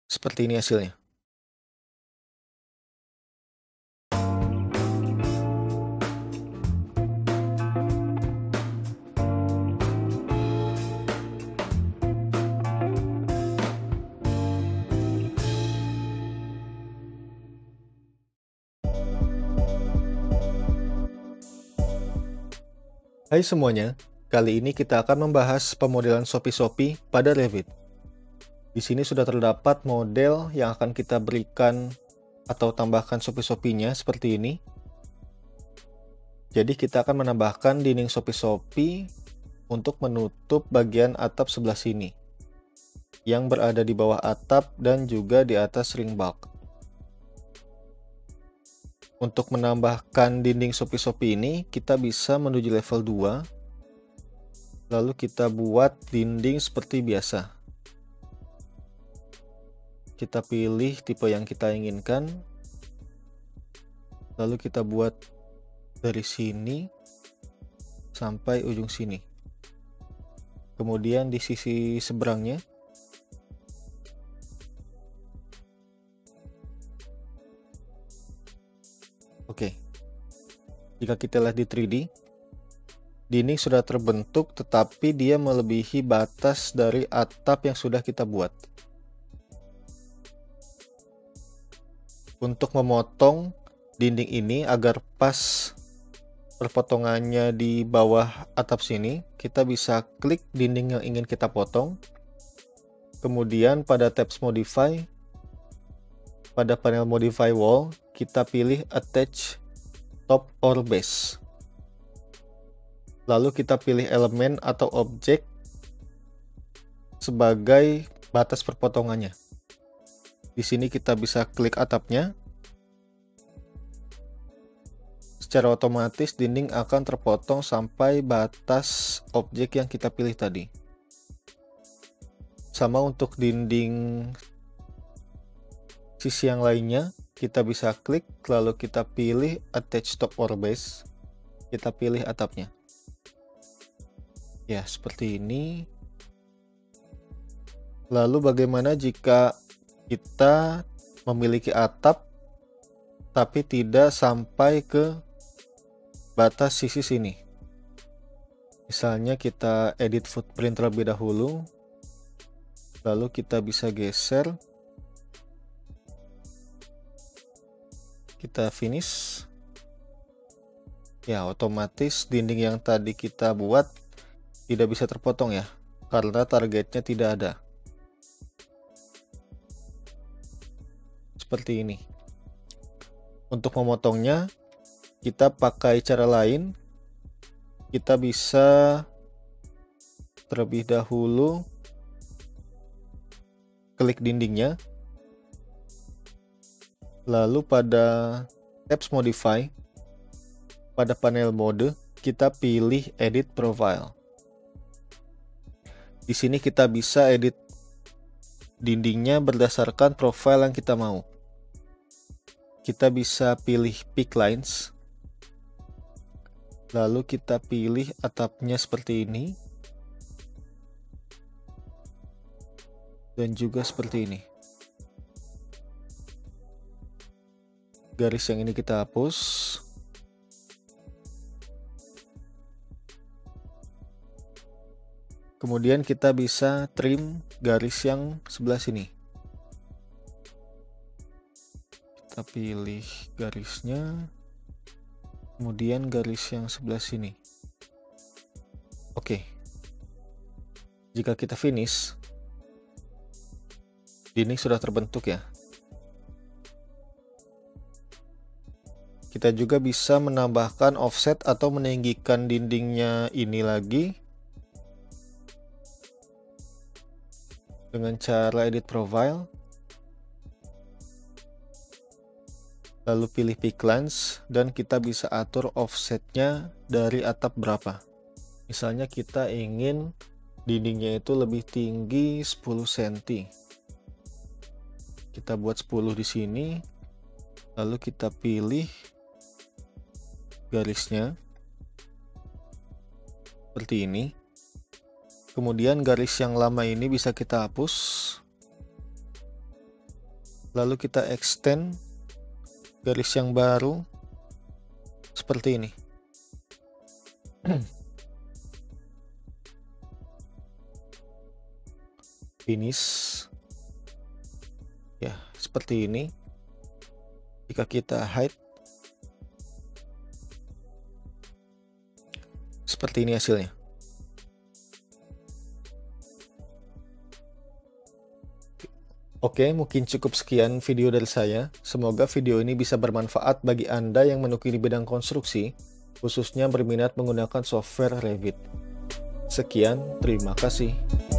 Seperti ini hasilnya. Hai semuanya, kali ini kita akan membahas pemodelan Shopee pada Revit. Di sini sudah terdapat model yang akan kita berikan atau tambahkan Shopee-nya seperti ini. Jadi kita akan menambahkan dinding Shopee untuk menutup bagian atap sebelah sini, yang berada di bawah atap dan juga di atas ring bulk. Untuk menambahkan dinding Shopee ini, kita bisa menuju level 2. Lalu kita buat dinding seperti biasa. Kita pilih tipe yang kita inginkan. Lalu kita buat dari sini sampai ujung sini. Kemudian di sisi seberangnya, oke. Jika kita lihat di 3D, dinding sudah terbentuk tetapi dia melebihi batas dari atap yang sudah kita buat. Untuk memotong dinding ini agar pas perpotongannya di bawah atap sini, kita bisa klik dinding yang ingin kita potong. Kemudian pada tabs modify, pada panel modify wall, kita pilih attach top or base. Lalu kita pilih elemen atau objek sebagai batas perpotongannya. Di sini kita bisa klik atapnya. Secara otomatis dinding akan terpotong sampai batas objek yang kita pilih tadi. Sama untuk dinding sisi yang lainnya, kita bisa klik lalu kita pilih attach top or base. Kita pilih atapnya. Ya, seperti ini. Lalu bagaimana jika kita memiliki atap tapi tidak sampai ke batas sisi sini? Misalnya kita edit footprint terlebih dahulu, lalu kita bisa geser, kita finish. Ya, otomatis dinding yang tadi kita buat tidak bisa terpotong ya, karena targetnya tidak ada. Seperti ini. Untuk memotongnya, kita pakai cara lain. Kita bisa terlebih dahulu klik dindingnya. Lalu pada tabs modify, pada panel mode, kita pilih edit profile. Di sini kita bisa edit dindingnya berdasarkan profile yang kita mau. Kita bisa pilih pick lines. Lalu kita pilih atapnya seperti ini. Dan juga seperti ini. Garis yang ini kita hapus. Kemudian kita bisa trim garis yang sebelah sini. Kita pilih garisnya, kemudian garis yang sebelah sini. Oke. Jika kita finish, dinding sudah terbentuk ya. Kita juga bisa menambahkan offset atau meninggikan dindingnya ini lagi dengan cara edit profile. Lalu pilih pick lines dan kita bisa atur offsetnya dari atap berapa. Misalnya kita ingin dindingnya itu lebih tinggi 10 cm. Kita buat 10 di sini. Lalu kita pilih garisnya seperti ini. Kemudian garis yang lama ini bisa kita hapus. lalu kita extend garis yang baru seperti ini. Finish. Ya, seperti ini. Jika kita hide, seperti ini hasilnya. Oke, mungkin cukup sekian video dari saya. Semoga video ini bisa bermanfaat bagi Anda yang menekuni bidang konstruksi, khususnya berminat menggunakan software Revit. Sekian, terima kasih.